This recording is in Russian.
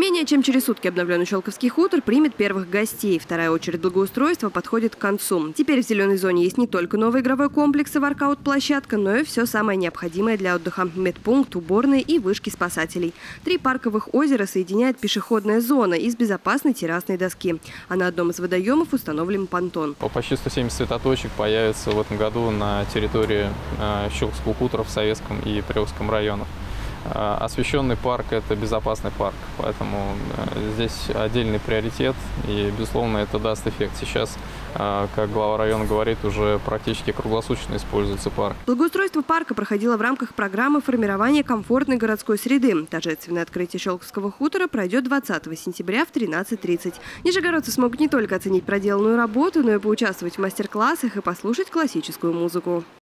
Менее чем через сутки обновленный Щелковский хутор примет первых гостей. Вторая очередь благоустройства подходит к концу. Теперь в зеленой зоне есть не только новый игровой комплекс и воркаут-площадка, но и все самое необходимое для отдыха. Медпункт, уборные и вышки спасателей. 3 парковых озера соединяет пешеходная зона из безопасной террасной доски. А на одном из водоемов установлен понтон. Почти 170 светоточек появится в этом году на территории Щелковского хутора в Советском и Приволжском районах. Освещенный парк – это безопасный парк, поэтому здесь отдельный приоритет, и, безусловно, это даст эффект. Сейчас, как глава района говорит, уже практически круглосуточно используется парк. Благоустройство парка проходило в рамках программы формирования комфортной городской среды. Торжественное открытие Щелковского хутора пройдет 20 сентября в 13:30. Нижегородцы смогут не только оценить проделанную работу, но и поучаствовать в мастер-классах и послушать классическую музыку.